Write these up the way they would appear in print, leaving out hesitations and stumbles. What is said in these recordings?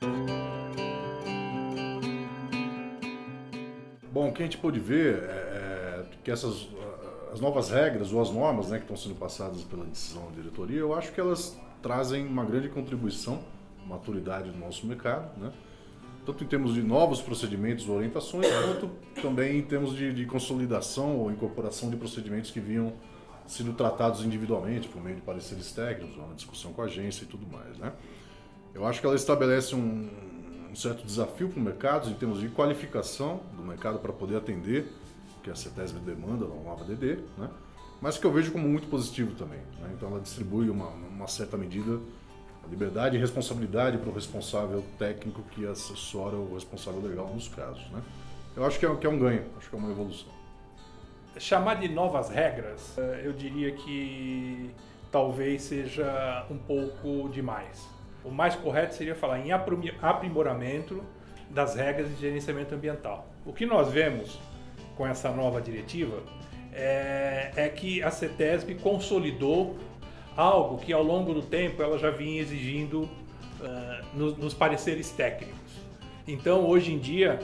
Bom, o que a gente pôde ver é que as novas regras ou as normas, né, que estão sendo passadas pela decisão da diretoria, eu acho que elas trazem uma grande contribuição, maturidade do nosso mercado, né? Tanto em termos de novos procedimentos ou orientações, quanto também em termos de consolidação ou incorporação de procedimentos que vinham sendo tratados individualmente, por meio de pareceres técnicos, uma discussão com a agência e tudo mais, né? Eu acho que ela estabelece um certo desafio para o mercado em termos de qualificação do mercado para poder atender que a CETESB demanda na nova DD, né? Mas que eu vejo como muito positivo também, né? Então ela distribui uma certa medida a liberdade e responsabilidade para o responsável técnico que assessora o responsável legal nos casos, né? Eu acho que é um ganho, acho que é uma evolução. Chamar de novas regras, eu diria que talvez seja um pouco demais. O mais correto seria falar em aprimoramento das regras de gerenciamento ambiental. O que nós vemos com essa nova diretiva é que a CETESB consolidou algo que ao longo do tempo ela já vinha exigindo nos pareceres técnicos. Então, hoje em dia,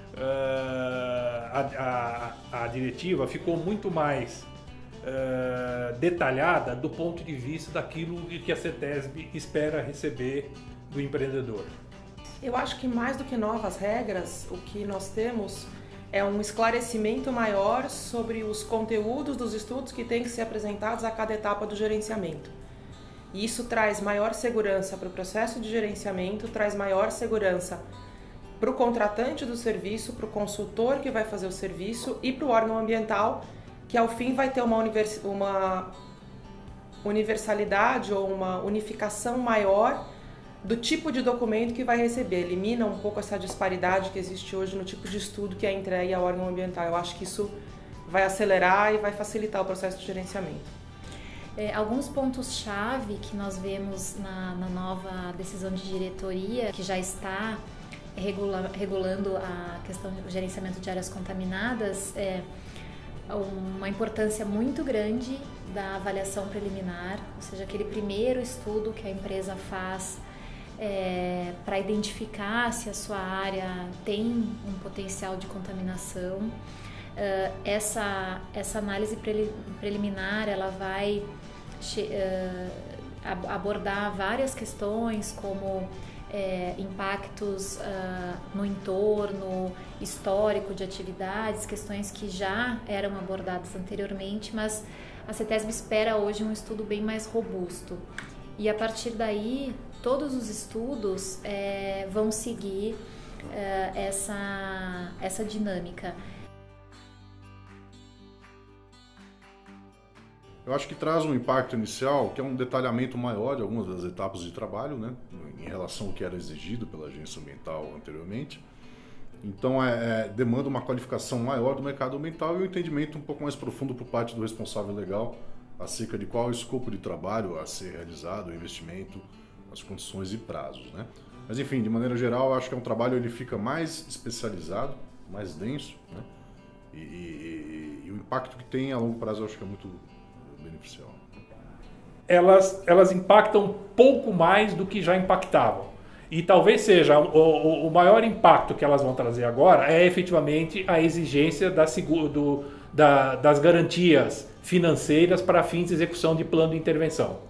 a diretiva ficou muito mais detalhada do ponto de vista daquilo que a CETESB espera receber do empreendedor. Eu acho que mais do que novas regras, o que nós temos é um esclarecimento maior sobre os conteúdos dos estudos que têm que ser apresentados a cada etapa do gerenciamento. E isso traz maior segurança para o processo de gerenciamento, traz maior segurança para o contratante do serviço, para o consultor que vai fazer o serviço e para o órgão ambiental, que ao fim vai ter uma universalidade ou uma unificação maior do tipo de documento que vai receber. Elimina um pouco essa disparidade que existe hoje no tipo de estudo que é entregue ao órgão ambiental. Eu acho que isso vai acelerar e vai facilitar o processo de gerenciamento. Alguns pontos-chave que nós vemos na nova decisão de diretoria, que já está regulando a questão do gerenciamento de áreas contaminadas, uma importância muito grande da avaliação preliminar, ou seja, aquele primeiro estudo que a empresa faz para identificar se a sua área tem um potencial de contaminação. Essa análise preliminar ela vai abordar várias questões como impactos no entorno, histórico de atividades, questões que já eram abordadas anteriormente, mas a CETESB espera hoje um estudo bem mais robusto. E a partir daí, todos os estudos vão seguir essa dinâmica. Eu acho que traz um impacto inicial, que é um detalhamento maior de algumas das etapas de trabalho, né, em relação ao que era exigido pela agência ambiental anteriormente. Então, demanda uma qualificação maior do mercado ambiental e um entendimento um pouco mais profundo por parte do responsável legal acerca de qual é o escopo de trabalho a ser realizado, o investimento, as condições e prazos, né? Mas, enfim, de maneira geral, eu acho que é um trabalho ele fica mais especializado, mais denso, né? E o impacto que tem a longo prazo eu acho que é muito beneficial. Elas impactam um pouco mais do que já impactavam. E talvez seja o maior impacto que elas vão trazer agora é efetivamente a exigência das garantias financeiras para fins de execução de plano de intervenção.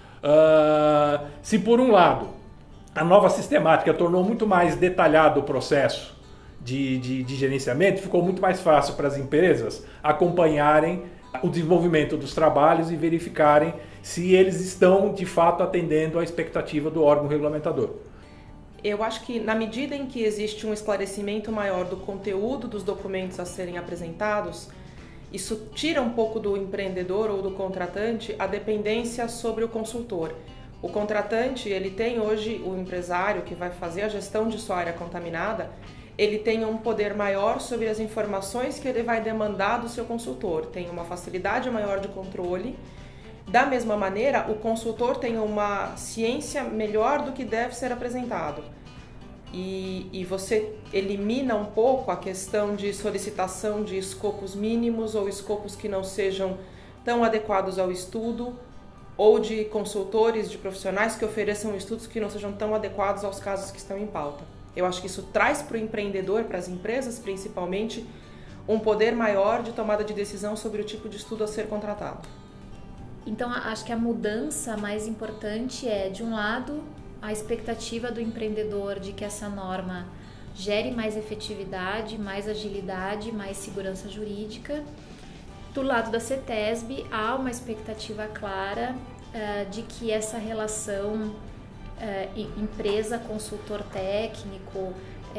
Se por um lado a nova sistemática tornou muito mais detalhado o processo de gerenciamento, ficou muito mais fácil para as empresas acompanharem o desenvolvimento dos trabalhos e verificarem se eles estão de fato atendendo à expectativa do órgão regulamentador. Eu acho que na medida em que existe um esclarecimento maior do conteúdo dos documentos a serem apresentados, isso tira um pouco do empreendedor ou do contratante a dependência sobre o consultor. O contratante, ele tem hoje, o empresário que vai fazer a gestão de sua área contaminada, ele tem um poder maior sobre as informações que ele vai demandar do seu consultor, tem uma facilidade maior de controle. Da mesma maneira, o consultor tem uma ciência melhor do que deve ser apresentado. E você elimina um pouco a questão de solicitação de escopos mínimos ou escopos que não sejam tão adequados ao estudo. ou de consultores, de profissionais que ofereçam estudos que não sejam tão adequados aos casos que estão em pauta. Eu acho que isso traz para o empreendedor, para as empresas principalmente, um poder maior de tomada de decisão sobre o tipo de estudo a ser contratado. Então, acho que a mudança mais importante é, de um lado, a expectativa do empreendedor de que essa norma gere mais efetividade, mais agilidade, mais segurança jurídica. Do lado da CETESB, há uma expectativa clara de que essa relação empresa-consultor técnico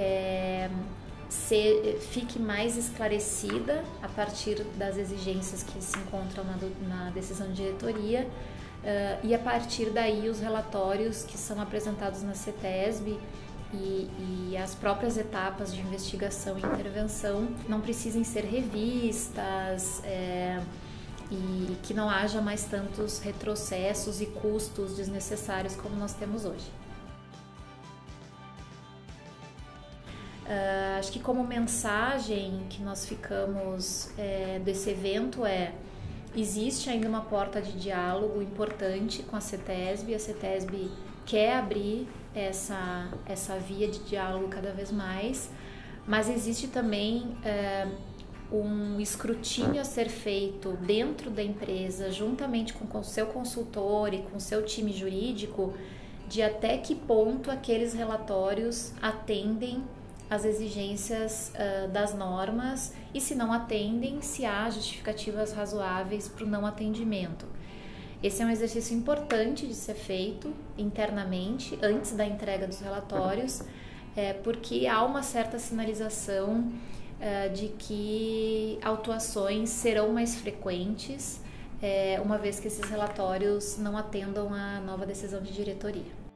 fique mais esclarecida a partir das exigências que se encontram na decisão de diretoria e a partir daí os relatórios que são apresentados na CETESB e as próprias etapas de investigação e intervenção não precisem ser revistas e que não haja mais tantos retrocessos e custos desnecessários como nós temos hoje. Acho que como mensagem que nós ficamos desse evento existe ainda uma porta de diálogo importante com a CETESB. A CETESB quer abrir essa via de diálogo cada vez mais, mas existe também um escrutínio a ser feito dentro da empresa, juntamente com o seu consultor e com o seu time jurídico, de até que ponto aqueles relatórios atendem às exigências das normas e, se não atendem, se há justificativas razoáveis para o não atendimento. Esse é um exercício importante de ser feito internamente, antes da entrega dos relatórios, porque há uma certa sinalização de que autuações serão mais frequentes, uma vez que esses relatórios não atendam à nova decisão de diretoria.